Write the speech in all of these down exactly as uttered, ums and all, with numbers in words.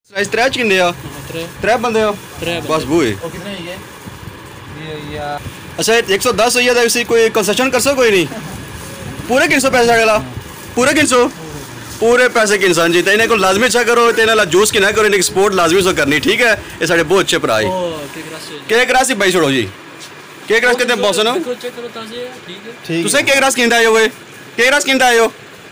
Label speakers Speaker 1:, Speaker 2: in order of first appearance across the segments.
Speaker 1: Size त्रै च किन्ने आ त्रै बंदे हो बस बुए
Speaker 2: कितने ये ये
Speaker 1: अच्छा एक सौ दस होइया इसी कोई कंसेशन कर सको कोई नहीं पूरे किन सौ पैसे साढ़े पूरे किन सौ पूरे पैसे के इंसान जी तो इन्हें को लाजमी अच्छा करो तो इन्हें जूस की ना करो इन्हें स्पोर्ट लाजमी सो करनी ठीक है ये साढ़े बहुत अच्छे भरा केक रास ही भाई छोड़ो जी केक रास कहते हैं बॉस ना तुसे केक रास किंदा आयो वे केक रास किंदा आयो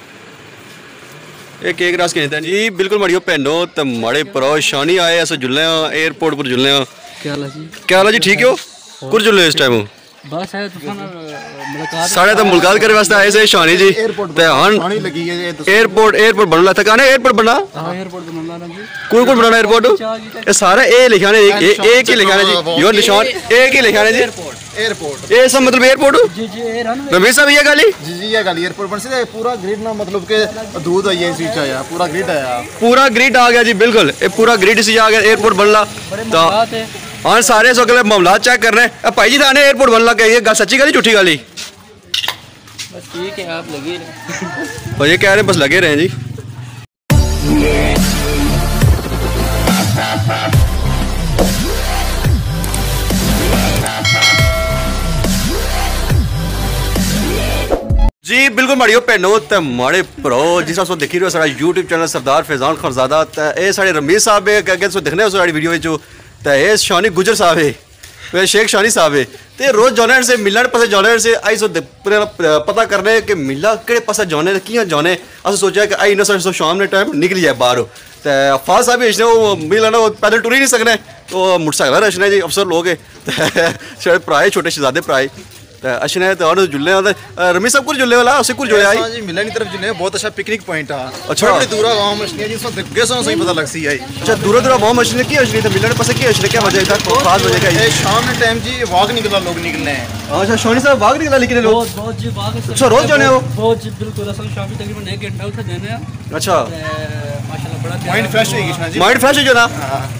Speaker 1: ये केक रास किंदा जी बिल्कुल मड़ियो भैनो तो माड़े परो शानी आए अस जुल्ले एयरपोर्ट पर जुल्ले
Speaker 3: क्या हाल जी
Speaker 1: क्या हाल जी ठीक हो कुछ जुल्ले इस टाइम
Speaker 3: बस है तुफान मुलाकात
Speaker 1: साढ़े तो मुलाकात करने वास्ते आए से शानी जी ते हन एयरपोर्ट एयरपोर्ट बनना था कहने एयरपोर्ट बनना
Speaker 3: हां एयरपोर्ट बनना ना जी
Speaker 1: कोई कोई बनाना एयरपोर्ट ये सारा ए लिखा ने एक एक ही लिखा ने जी यो निशान एक ही लिखा ने जी
Speaker 2: एयरपोर्ट
Speaker 1: ये सब मतलब एयरपोर्ट
Speaker 3: जी जी ए रन
Speaker 1: रमेश साहब ये गाली
Speaker 2: जी जी ये गाली एयरपोर्ट बन से पूरा ग्रिड ना मतलब के दूध आई है इसी आया पूरा ग्रिड आया
Speaker 1: पूरा ग्रिड आ गया जी बिल्कुल ये पूरा ग्रिड इसी आ गया एयरपोर्ट बनला तो हाँ सारे सो अगले मामला चेक कर रहे हैं भाई जी थाने एयरपोर्ट बनला क्या ये गल सच्ची गाली झूठी गाली
Speaker 3: बस ठीक है आप लगे रहे
Speaker 1: और ये कह रहे हैं बस लगे रहे जी जी बिल्कुल माड़ियो भैनो ते माड़े भरो जिस तरह देखी रहे हो सारा यूट्यूब चैनल सरदार फैजान खानजादा ते ये साढ़े रमीज साहब है अगे सो दिखने हो सारी वीडियो विच ते ये शानी गुजर साहब है शेख शानी साहब है तो रोज़ जाने से मिलने पास जाने से आई सो पता करने कि मिला कि पास जाने कियां जाने अस सोचा कि आई ना सो शाम ने टाइम निकली जाए बाहर तो अफाज साहब इसने वो मिलना वो पैदल टुर ही नहीं सकने तो मोटरसाइकिल रचने जी अफसर लोग शायद भराए छोटे शहजादे भराए अच्छे तो और जुल्ले रमेश साहब कुछ जुल्ले वाला उसे कुछ जुले आई
Speaker 2: जी मिलनी तरफ जुल्ले बहुत अच्छा पिकनिक पॉइंट है
Speaker 1: अच्छा
Speaker 2: बड़ी दूर गांव मछलियां जिसमें दिग्गे सो सही पता लगसी है
Speaker 1: अच्छा दूर दूर गांव मछली की मछली तो मिलने पास की मछली क्या वजह था खास वजह क्या है
Speaker 2: शाम के टाइम जी वाक निकला लोग निकलने हैं
Speaker 1: अच्छा शानी साहब वाक निकला लेकिन लोग
Speaker 3: बहुत बहुत जी वाक
Speaker 1: अच्छा रोज जाने हो
Speaker 3: बहुत जी बिल्कुल असल शाम तकरीबन एक घंटा उठे देने
Speaker 1: अच्छा
Speaker 3: माशाल्लाह बड़ा
Speaker 2: माइंड फ्रेश है कृष्णा जी
Speaker 1: माइंड फ्रेश हो ना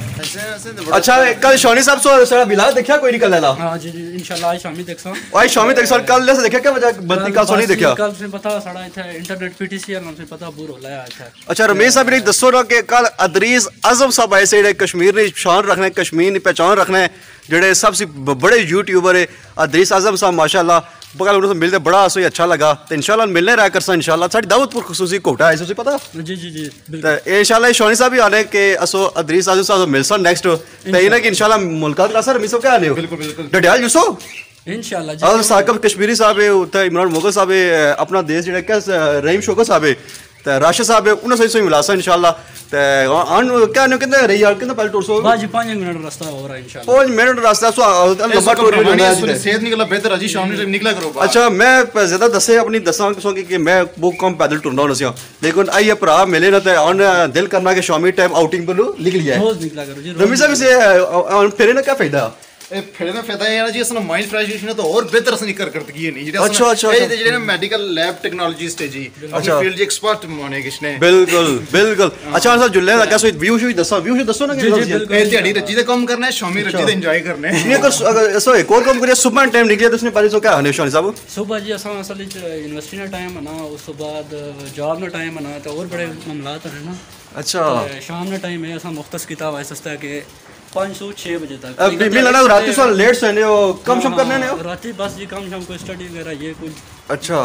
Speaker 1: अच्छा कल शानी साहब सो सारा बिलाल देखा कोई निकल लेला
Speaker 3: हां जी जी इंशाल्लाह आज शामी देख सा
Speaker 1: आज शामी तक सर कल से देखा क्या वजह बंदी का सो नहीं देखा
Speaker 3: कल से पता साड़ा इथे इंटरनेट पीटीसी नाम से पता पूरा होला अच्छा
Speaker 1: अच्छा रमेश साहब ने दसो ना कि कल अदरीस आजम साहब ऐसे जेडे कश्मीर ने शान रखने कश्मीर की पहचान रखने जेडे सबसे बड़े यूट्यूबर है अदरीस आजम साहब माशाल्लाह बगल उनसे मिलते बड़ा सो अच्छा लगा तो इंशाल्लाह मिलने रहा कर इंशाल्लाह साडी दाऊदपुर खसूसी कोटा है इसे पता
Speaker 3: जी जी जी
Speaker 1: तो इंशाल्लाह शानी साहब भी आने के असो अदरीस आजम साहब मिलसा नेक्स्ट तो इन्हें कि इंशाल्लाह मुलाकात का सर रमीज साहब क्या आने हो
Speaker 2: बिल्कुल बिल्कुल
Speaker 1: डडियाल यूसो
Speaker 3: इंशाल्लाह जी
Speaker 1: और साकिब कश्मीरी साहब है उते इमरान मोगल साहब है अपना देश जेड़ा क्या रहीम शौकत साहब है तो राशिद साहब है उन्हें सही सही मिला सा इंशाल्लाह तो आन क्या ने कितने रही यार कितने पहले टूर सो
Speaker 3: बाजी पाँच मिनट रास्ता हो रहा है इंशाल्लाह
Speaker 1: पाँच मिनट रास्ता सो लंबा टूर होना है
Speaker 2: सेहत निकला बेहतर अजी शाम ने निकला करो
Speaker 1: अच्छा मैं ज्यादा दसे अपनी दसा सो कि मैं वो कम पैदल टुरना होना सी लेकिन आई भरा मिले ना तो आन दिल करना कि शामी टाइम आउटिंग पर निकल जाए
Speaker 3: रोज निकला करो जी
Speaker 1: रमीज साहब से फिर ना क्या फायदा
Speaker 2: ए फिर में फायदा है जी असना माइंड फ्रेश है तो और बेहतर असनी कर करती है नहीं जेड़ा
Speaker 1: अच्छा अच्छा
Speaker 2: ये जेड़े मेडिकल लैब टेक्नोलॉजिस्ट है जी अपनी फील्ड जी एक्सपर्ट होने किसने
Speaker 1: बिल्कुल बिल्कुल अच्छा सर जुल्ले लगा सो व्यू शू दसो व्यू शू दसो ना कि
Speaker 2: ए दिहाड़ी रजी दे काम करना है शामी रजी दे एंजॉय करने है
Speaker 1: नहीं अगर अगर सो एक और काम करिए सुबह टाइम निकले तो उसने पहले तो क्या हने शानी साहब
Speaker 3: सुबह जी असा असल यूनिवर्सिटी ना टाइम है ना उस बाद जॉब ना टाइम है ना तो और बड़े मामलात है ना
Speaker 1: अच्छा
Speaker 3: शाम ना टाइम है असा मुख्तस किताब है सस्ता के पाँच सौ छः बजे तक
Speaker 1: अब भी लगा रात को लेट सोने हो कम शम करने ने हो
Speaker 3: रात बस जी कम शम को स्टडी वगैरह ये कुछ
Speaker 1: अच्छा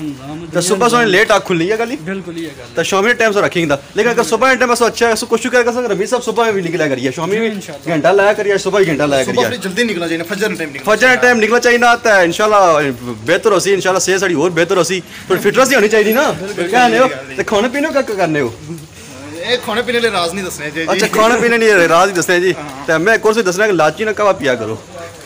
Speaker 1: तो सुबह सोने लेट आ खुली है गली
Speaker 3: बिल्कुल ये गल
Speaker 1: तो शाम के टाइम से रखेंगे लेकिन अगर सुबह के टाइम से अच्छा है कोशिश करेगा सर रमीज साहब सुबह में भी निकला करिए शाम में घंटा लाया करिए सुबह ही घंटा लाया करिए
Speaker 2: जल्दी निकला चाहिए फजर टाइम निकला
Speaker 1: फजर टाइम निकला चाहिए ना तो इंशाल्लाह बेहतर होसी इंशाल्लाह सेहत साड़ी और बेहतर होसी थोड़ी फिटनेस ही होनी चाहिए ना क्या ने हो तो खाने पीने का करने हो
Speaker 2: ए खाने पीने ले राज नहीं दसने जी
Speaker 1: अच्छा खाने पीने नहीं राज ही दसने जी तो मैं एक और से दसना कि लाची ना कवा पिया करो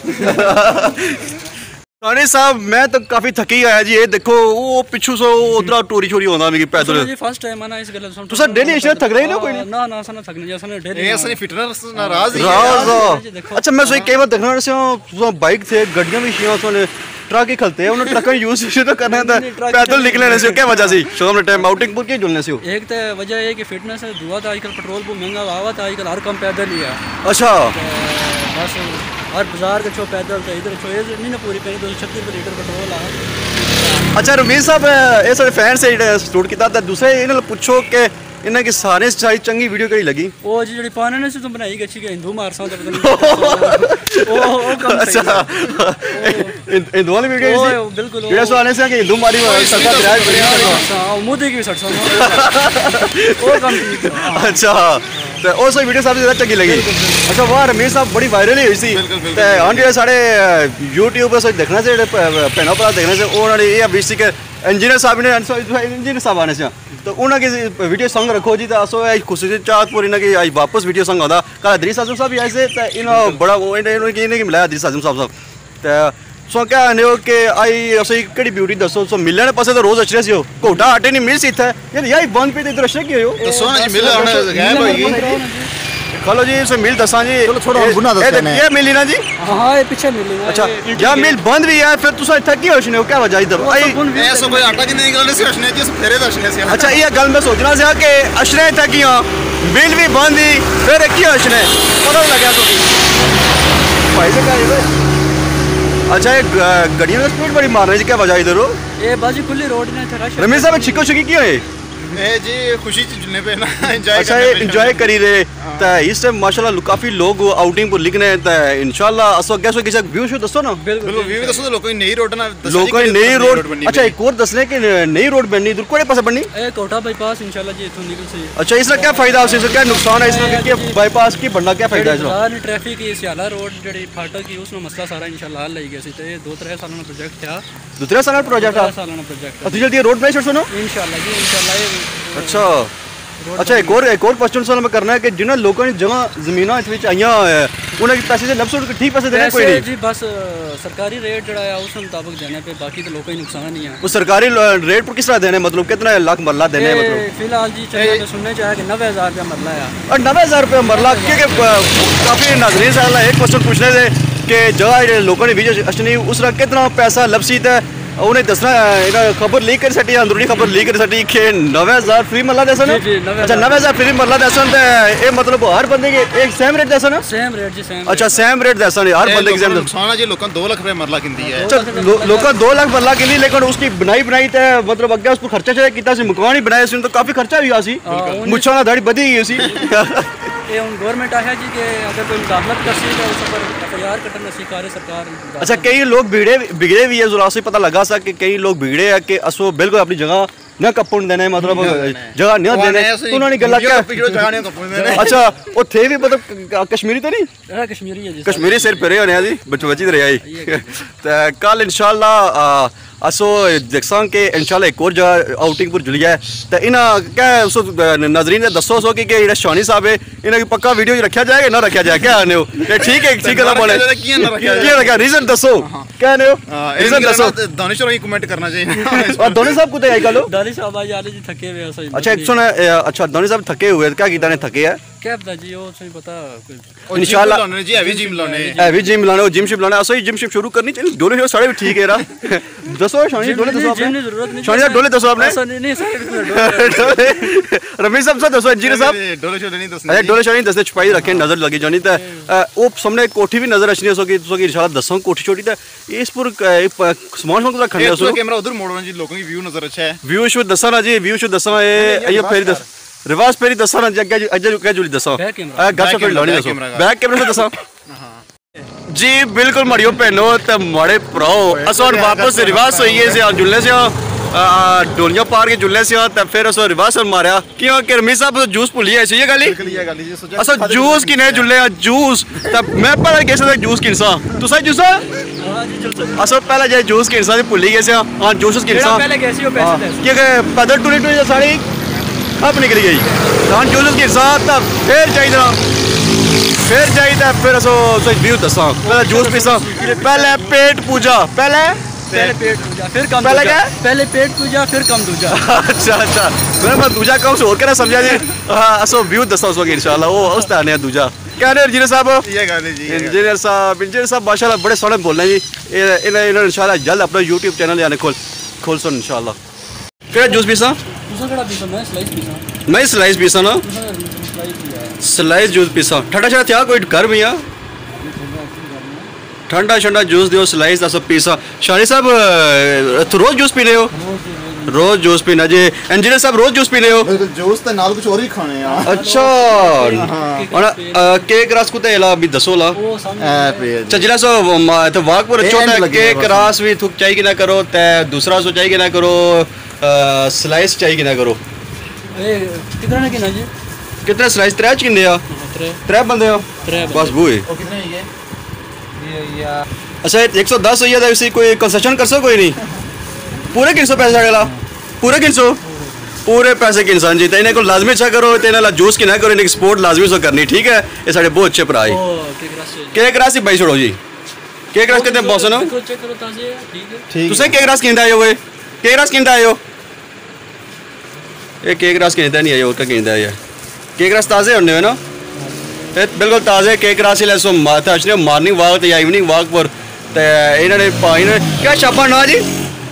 Speaker 1: रानी साहब मैं तो काफी थकी आया जी ये देखो वो पिछू सो उधर टोरी छोरी होना मेरी पैदल
Speaker 3: जी फर्स्ट टाइम आना इस गल सुन
Speaker 1: तो सर डेली इसे थक रहे ना कोई
Speaker 3: ना ना सना थकने जैसा ना डेली
Speaker 2: ए असनी फिटनेस ना राज ही
Speaker 1: राज अच्छा मैं सो कई बार देखना से बाइक थे गाड़ियां भी छियां सोने ट्रक ही खलते हैं उन्हें ट्रक यूज तो करना था पैदल निकलने से क्या वजह से शाम के टाइम आउटिंग पर क्या जुलने से
Speaker 3: एक तो वजह है कि फिटनेस है दुआ तो आजकल पेट्रोल बहुत महंगा हुआ था आजकल हर कम पैदल ही है
Speaker 1: अच्छा
Speaker 3: बस हर बाजार के छो पैदल तो इधर छो ये नहीं ना पूरी कहीं दो छत्तीस रुपये लीटर पेट्रोल आ
Speaker 1: अच्छा रमीज साहब ये सारे फैन से स्टूड किया था दूसरे इन्हें पूछो कि इन्हें की सारे सारी चंगी वीडियो कड़ी लगी
Speaker 3: ओ जी जेडी पाने ने से तुम बनाई गच्छी के हिंदू मारसा ते पता नहीं ओ ओ कम सही
Speaker 1: अच्छा हिंदू वाली वीडियो
Speaker 3: ओ बिल्कुल
Speaker 1: जेड़ा सो आने से कि हिंदू मारी सरकार दरिया बड़ी
Speaker 3: हां मुंह की भी सट ओ कम ठीक
Speaker 1: अच्छा तो ओ सही वीडियो सबसे ज्यादा चंगी लगी अच्छा वाह रमेश साहब बड़ी वायरल हुई सी ते हां जेड़े साडे YouTube पे देखना से भैनों भरा देखने से उन्होंने ये बीसी के इंजीनियर साहब ने इंजीनियर साहब आने से तो उन्होंने वीडियो सॉन्ग रखो जी तो असो खुशी चाहत पूरी इन्हें आज वापस वीडियो सॉन्ग आता कल अदरीस आजम साहब भी आए से इन्होंने बड़ा इन्हें मिलाया अदरीस आजम साहब साहब तो सो क्या आने हो कि आई असो कड़ी ब्यूटी दसो सो मिलने पासे तो रोज अच्छे से हो कोटा आटे नहीं मिल सी था यार यही बंद पे इधर अच्छे क्यों हो
Speaker 2: दसो ना जी मिल गायब होगी
Speaker 1: खलो जी इसे मिल दसा जी
Speaker 2: चलो छोड़ो गुना दसते हैं
Speaker 1: ये मिली ना जी
Speaker 3: हां ये पीछे मिली ना
Speaker 1: अच्छा या मिल बंद भी है फिर तुसा थकी होशने हो क्या वजह इधर आई
Speaker 2: ऐसा कोई आटा की नहीं निकलने से हसने जी फेरे दसने से
Speaker 1: अच्छा ये गल मैं सोचना से कि अशने थकी हां बिल भी बंद ही फिर की होशने पता लगा तो भाई से क्या अच्छा ये गाड़ियों की स्पीड बड़ी मार रही है क्या वजह इधर हो
Speaker 3: ये बाजी खुली रोड ने रश
Speaker 1: रमेश साहब छिको छिकी क्यों है
Speaker 2: ए जी खुशी जुलने पे ना एंजॉय
Speaker 1: अच्छा ये एंजॉय करी रहे ता इस टाइम माशाल्लाह काफी लोग आउटिंग पर लिखने ता इंशाल्लाह असो कैसो किसी व्यू शो दसो ना
Speaker 2: बिल्कुल व्यू दसो तो लोगों की नई रोड ना
Speaker 1: लोगों की नई रोड अच्छा एक और दसने कि नई रोड बननी दूर कोड़े पास बननी
Speaker 3: ए कोटा बाईपास इंशाल्लाह जी इथों निकल से
Speaker 1: अच्छा इसका क्या फायदा है इसका क्या नुकसान है इसका कि बाईपास की बनना क्या फायदा है इसका
Speaker 3: यार ट्रैफिक की सियाला रोड जेडी फाटक की उसनो मसला सारा इंशाल्लाह हल लई गया सी ते दो तीन सालों का प्रोजेक्ट था
Speaker 1: दो तीन साल प्रोजेक्ट था
Speaker 3: सालों का प्रोजेक्ट
Speaker 1: अच्छा जल्दी रोड में छोड़ सुनो
Speaker 3: इंशाल्लाह जी इंशाल्लाह
Speaker 1: अच्छा अच्छा एक और एक और क्वेश्चन सर में करना है कि जिन्हें लोगों ने जगह जमीन आइया उन्हें पैसे से लफ्स ठीक पैसे देने कोई नहीं
Speaker 3: जी बस सरकारी रेट जड़ा है उस मुताबिक देने पे बाकी तो लोगों को नुकसान नहीं है
Speaker 1: वो सरकारी रेट पर किस तरह देने मतलब कितना लाख मरला देने मतलब
Speaker 3: फिलहाल जी चैनल पे सुनने चाहिए कि नब्बे हज़ार रुपया मरला है
Speaker 1: और नब्बे हज़ार रुपया मरला क्योंकि काफ़ी नाजरीन से एक क्वेश्चन पूछने थे कि जगह लोगों ने वीडियो अच्छी उस कितना पैसा लपसी थे उन्हें दसना खबर लीक कर सटी अंदरूनी खबर लीक कर सटी कि नब्बे हज़ार फ्री मरला देसा ना अच्छा नब्बे हज़ार फ्री मरला देसा तो ये मतलब हर बंदे के एक सेम रेट देसा ना
Speaker 3: सेम रेट जी सेम
Speaker 1: अच्छा सेम रेट देसा नहीं हर बंदे के सेम
Speaker 2: नुकसान है जी लोगों दो लाख रुपए मरला किंदी है
Speaker 1: अच्छा लोगों दो लाख मरला किंदी लेकिन उसकी बनाई बनाई तो मतलब अगे उस पर खर्चा चाहिए कितना सी मकान ही बनाया सी तो काफी खर्चा भी आ सी मुच्छा ना दाढ़ी बधी गई सी
Speaker 3: ये उन गवर्नमेंट आया जी कि अगर कोई मुकाबलत कर सी तो उस पर एफआईआर कटन सी कार्य सरकार
Speaker 1: अच्छा कई लोग बिगड़े बिगड़े भी है जरा से पता लगा सा कि कई लोग बिगड़े है कि असो बिल्कुल अपनी जगह न कपन देने मतलब जगह न देने तो उन्होंने गल्ला क्या अच्छा वो थे भी मतलब कश्मीरी तो नहीं
Speaker 3: कश्मीरी है जी
Speaker 1: कश्मीरी सिर पे होने जी बच्चे बची तो रही तो कल इंशाल्लाह असो देखसा कि इंशाल्लाह एक और जगह आउटिंग पर जुली है तो इना क्या सो नाजरीन ने दसो सो कि जेड़ा शौनी साहब है इन्हें पक्का वीडियो रखा जाएगा ना रखा जाए क्या आने हो ठीक है ठीक है बोले क्या रखा रीजन दसो क्या आने हो रीजन दसो
Speaker 2: दानिश और कमेंट करना चाहिए
Speaker 1: और दोनों साहब को तो आई कलो
Speaker 3: दानिश साहब आज यार जी थके हुए हैं
Speaker 1: अच्छा एक सुन अच्छा दोनों साहब थके हुए क्या कीता ने थके है
Speaker 3: क्या पता जी वो सही पता
Speaker 2: कोई इंशाल्लाह जी हैवी जिम लाने
Speaker 1: हैवी जिम लाने जिम शिप लाने असो जिम शिप शुरू करनी चाहिए दोनों सारे भी ठीक है रा दसो शानी डोले दसो आपने
Speaker 3: जरूरत नहीं
Speaker 1: शानी डोले दसो आपने
Speaker 3: नहीं नहीं
Speaker 1: रमेश साहब से दसो इंजीनियर साहब
Speaker 2: डोले शोले नहीं दसने
Speaker 1: अरे डोले शानी दसने छुपाई रखे नजर लगी जानी तो वो सामने कोठी भी नजर अच्छी सो कि सो कि इंशाल्लाह दसो कोठी छोटी तो इस पर समान समान खंडे
Speaker 2: उसको कैमरा उधर मोड़ना जी लोगों की व्यू नजर अच्छा है
Speaker 1: व्यू शो दसा ना जी व्यू शो दसा ये फिर दस रिवर्स पेरी दसा ना जगह अजय क्या जुली दसा गच पे लानी दसो बैक कैमरा से दसा जी बिल्कुल मड़ियो पहनो ते मड़े प्रो असो वापस रिवर्स होइए से जुलने से डोलिया पार के जुलने से ते फिर असो रिवर्स मारया क्यों कि रमीज साहब जूस भूली है ये गाली असो जूस की नहीं जुले जूस ते मैं पहले कैसे जूस किनसा तुसा जूस असो पहले जे जूस किनसा भूली गए से हां जूस किनसा
Speaker 3: पहले कैसी हो पैसे दे
Speaker 1: कि पैदल टूरी टूरी सारी अब निकली गई धान जूस के साथ फिर चाहिए फिर चाहिए फिर असो व्यू दसा पहले जूस पीसा पहले पेट पूजा पहले
Speaker 3: पहले पेट पूजा फिर कम
Speaker 1: पहले क्या
Speaker 3: पहले पेट पूजा फिर कम दूजा
Speaker 1: अच्छा अच्छा मैं दूजा कम से और क्या समझा जी असो व्यू दसा उसको इंशाल्लाह वो उस तरह दूजा क्या है इंजीनियर साहब
Speaker 2: ये गाने जी
Speaker 1: इंजीनियर साहब इंजीनियर साहब माशाल्लाह बड़े सोहने बोल रहे हैं जी इन्हें इंशाल्लाह जल्द अपना यूट्यूब चैनल यानी खोल खोल सुन इंशाल्लाह क्या जूस पीसा मैं स्लाइस पीसा ना स्लाइस जूस पीसा ठंडा ठंडा क्या कोई घर में ठंडा ठंडा जूस दियो स्लाइस दा सब पीसा शानी साहब तो रोज जूस पी रहे हो रोज जूस पीना जी। इंजीनियर साहब रोज जूस पीने हो?
Speaker 2: बिल्कुल जूस ते नाल कुछ और ही खाने आ।
Speaker 1: अच्छा और केक रस को तेला भी दसो ला
Speaker 2: ए पे
Speaker 1: चजला सो तो वाक पर छोटा केक रस भी थुक चाहिए कि ना करो ते दूसरा सो चाहिए कि ना करो स्लाइस चाहिए कि ना करो।
Speaker 3: ए कितना ना किना जी?
Speaker 1: कितने स्लाइस त्रै च किन्ने आ?
Speaker 3: त्रै
Speaker 1: त्रै बंदे हो बस वो है।
Speaker 2: ओ कितने ये ये या
Speaker 1: अच्छा एक सौ दस हो गया इसी कोई कंसेशन कर सो कोई नहीं पूरे किन सौ पैसे गला पूरे किन सौ पूरे पैसे के इंसान जीते इन्हें को लाजमी अच्छा करो तेना ला जूस की ना करो इन्हें स्पोर्ट लाजमी सो करनी ठीक है। ये साढ़े बहुत अच्छे भरा है केक रस ही भाई छोड़ो जी केक रस कितने बॉस ना
Speaker 3: चेक करो ताजे ठीक है
Speaker 2: ठीक
Speaker 1: तुसे केक रस किंदा आए हो केक रस किंदा आए हो ये केक रस किंदा नहीं आए हो का किंदा है केक रस ताजे होने हैं ना बिल्कुल ताजे केक रस ले सो माता अच्छे मॉर्निंग वॉक या इवनिंग वॉक पर ते इन्होंने पाई ने क्या छापा ना जी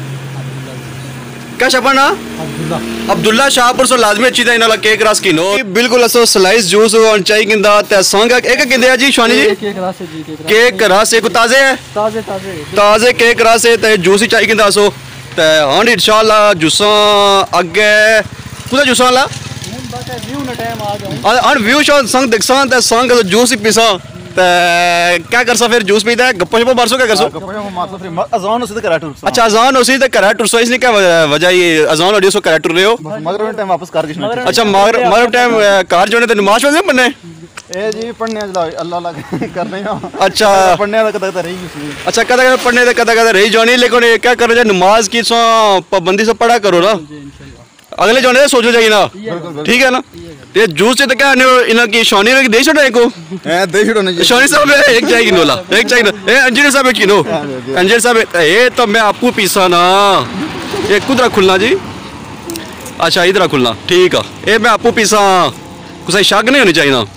Speaker 1: क्या छापा ना अब्दुल्ला शाहपुर सो लाजमी अच्छी था इन्होंने केक रस किनो बिल्कुल असो स्लाइस जूस और चाय किंदा ते संग एक किंदे जी शानी जी
Speaker 3: केक रस जी
Speaker 1: केक रस एक ताजे है
Speaker 3: ताजे ताजे
Speaker 1: ताजे केक रस है ते जूस ही चाय किंदा असो ते हां इंशाल्लाह जूसा आगे कुदा जूसा ला
Speaker 3: व्यू ना टाइम आ जाऊं
Speaker 1: अन व्यू शो संग देखसा ते संग जूस ही पीसा ते क्या करसा फिर जूस पीता है गप्पा शप्पा मारसो क्या करसो
Speaker 2: कपड़े में मतलब फिर अजान उसे करा टूर
Speaker 1: अच्छा अजान उसी ते करा टूर सो इसने क्या वजह ये अजान ऑडियो सो करा टूर रहे हो
Speaker 2: मगर टाइम वापस कर किसने
Speaker 1: अच्छा मगर मगर टाइम कार जोने ते नमाज पढ़ने पन्ने
Speaker 2: ए जी पढ़ने अल्लाह अल्लाह करने
Speaker 1: अच्छा
Speaker 2: पढ़ने का कदा कदा रही इसलिए
Speaker 1: अच्छा कदा कदा पढ़ने ते कदा कदा रही जानी लेकिन ये क्या करो नमाज की सो पाबंदी से पढ़ा करो ना अगले जोने सोचो जाइए ना ठीक है ना ये जूस से तो क्या इना की शौनी ने दे छोड़ा को
Speaker 2: ए दे छोड़ो ना
Speaker 1: शौनी साहब एक चाहिए किनो ला एक चाहिए ए इंजीनियर साहब किनो इंजीनियर साहब ये तो मैं आपको पीसा ना ये कुदरा खुलना जी अच्छा इधर खुलना ठीक है ये मैं आपको पीसा कुछ शक नहीं होनी चाहिए ना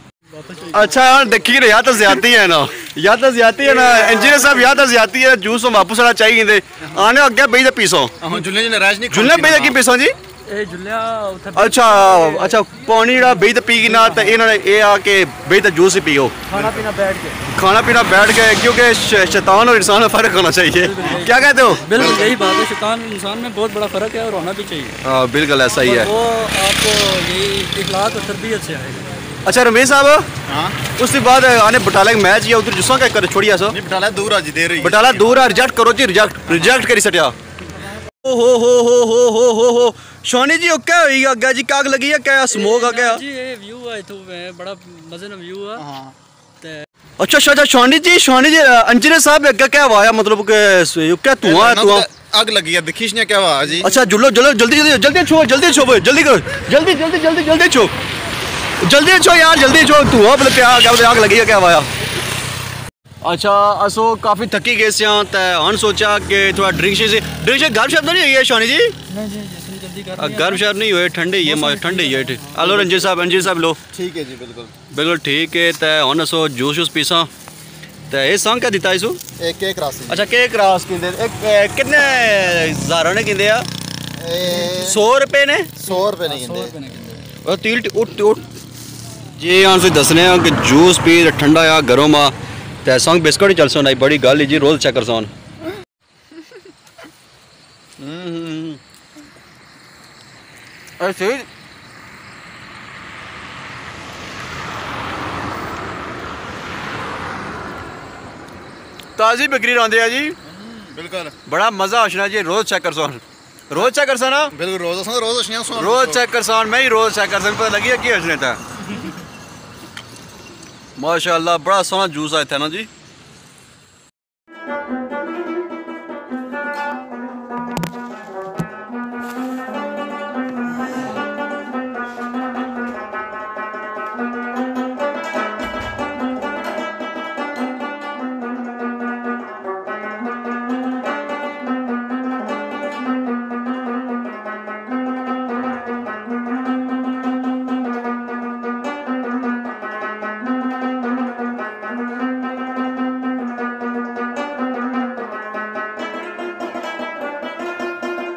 Speaker 1: अच्छा देखिए ना या तो ज्यादा है ना या तो ज्यादा है ना इंजीनियर साहब या तो ज्यादा है जूस वापस वाला चाहिए आने अगे बेई दे पीसो
Speaker 2: जुल्ले जी नाराज नहीं
Speaker 1: जुल्ले बेई की पीसो जी
Speaker 3: ए जुल्ला
Speaker 1: अच्छा अच्छा पानी ड़ा बेई ते पी ना ते इन्होंने ये आके बेई ते जूस ही पियो
Speaker 3: खाना पीना बैठ के
Speaker 1: खाना पीना बैठ के क्योंकि शैतान और इंसान में फर्क होना चाहिए क्या कहते हो
Speaker 3: बिल्कुल यही बात है शैतान इंसान में बहुत बड़ा फर्क है और होना भी चाहिए
Speaker 1: हाँ बिल्कुल ऐसा ही है
Speaker 3: वो आपको यही इखलाक और तरबियत से आएगा।
Speaker 1: अच्छा रमेश साहब
Speaker 2: हां
Speaker 1: उसके बाद आने बटाला का मैच या उधर जुस्सा क्या कर छोड़िया सो
Speaker 2: नहीं बटाला दूर आज दे रही
Speaker 1: बटाला दूर आ रिजेक्ट करो जी रिजेक्ट रिजेक्ट करी सटिया ओ हो हो हो हो हो हो हो शौनी जी क्या होई अग्गा जी काग लगी है क्या स्मोक आ गया
Speaker 3: जी ये व्यू है तो बड़ा मजे का व्यू है
Speaker 2: हां
Speaker 1: अच्छा अच्छा अच्छा शौनी जी शौनी जी इंजीनियर साहब अग्गा क्या हुआ मतलब के क्या धुआं धुआं
Speaker 2: आग लगी है देखिस ने क्या हुआ जी
Speaker 1: अच्छा जुलो जल्दी जल्दी जल्दी छो जल्दी छो जल्दी करो जल्दी जल्दी जल्दी जल्दी छो जल्दी छो यार जल्दी छो धुआं मतलब क्या क्या आग लगी है क्या हुआ। अच्छा असो काफी थकी गए से ते हन सोचा कि थोड़ा ड्रिंक से ड्रिंक से गर्म शब्द नहीं है शौनी जी
Speaker 3: नहीं जी जैसे जल्दी कर
Speaker 1: गर्म शब्द नहीं हुए ठंडे ही है ठंडे ही है हेलो रंजीत साहब रंजीत साहब लो
Speaker 2: ठीक है जी बिल्कुल
Speaker 1: बिल्कुल ठीक है ते हन असो जूस जूस पीसा ते ये सांग क्या दिता इसो
Speaker 2: एक केक रास
Speaker 1: अच्छा केक रास किंदे एक कितने हजारों ने किंदे आ सौ रुपए ने
Speaker 2: सौ रुपए नहीं किंदे
Speaker 1: और तील उठ उठ जी हाँ दसने कि जूस पी ठंडा आ घरों में ते संग बिस्कुट ही चल सो नहीं बड़ी गल जी रोज चेक कर सोन ऐसे ताजी बिक्री रहा जी
Speaker 2: बिल्कुल
Speaker 1: बड़ा मजा आशना जी रोज चेक कर सोन रोज चेक कर सा ना
Speaker 2: बिल्कुल रोज रोज रोज
Speaker 1: रोज चेक कर सोन मैं ही रोज चेक कर सन पता लगी है कि हसने था माशाल्लाह बड़ा सोना जूस आया था ना जी।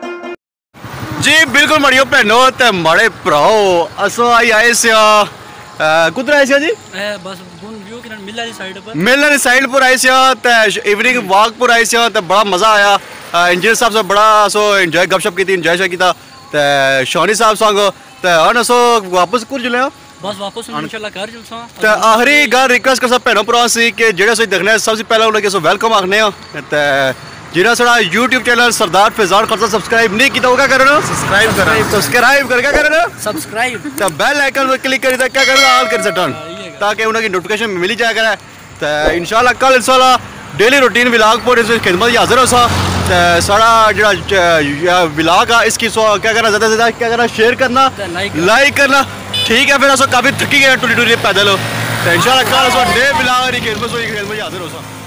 Speaker 1: जी बिल्कुल मड़ियो भैनों ते माड़े भराओ असो आई आए सिया कुद्धर आए सी जी
Speaker 3: ए बस गुन व्यू की मिल दी साइड पर
Speaker 1: मिल दी साइड पर आए सी इवनिंग वॉक पर आए सी बड़ा मज़ा आया इंजीनियर साहब से बड़ा सो इंजॉय गपशप की इंजॉय शॉय किया शौनी साहब संग तो सो वापस कुछ जुले
Speaker 3: बस वापस इंशाल्लाह घर चलसा
Speaker 1: ते आखिरी गल रिक्वेस्ट कर सब भैनों भरा सी कि जेड़े सो देखने सबसे पहले उन्हें सो वेलकम आखने ते जिन्हें साढ़ा यूट्यूब चैनल सरदार फैजान खरसा सब्सक्राइब नहीं किया क्या करना
Speaker 2: सब्सक्राइब करो
Speaker 1: सब्सक्राइब कर क्या करना
Speaker 3: सब्सक्राइब
Speaker 1: तो बेल आइकन पर क्लिक करी क्या करना ऑल कर सटन ताकि उन्हें नोटिफिकेशन मिल जाया करे तो इंशाल्लाह कल इंशाल्लाह डेली रूटीन विलाग पर इस खिदमत ही हाजिर हो सा सारा जो विलाग आ इसकी सो क्या करना ज़्यादा से ज़्यादा क्या करना शेयर करना लाइक करना ठीक है फिर असो काफ़ी थकी गए टूरी टूरी पैदल हो तो इंशाल्लाह कल डे विलाग की खिदमत हाजिर हो सा।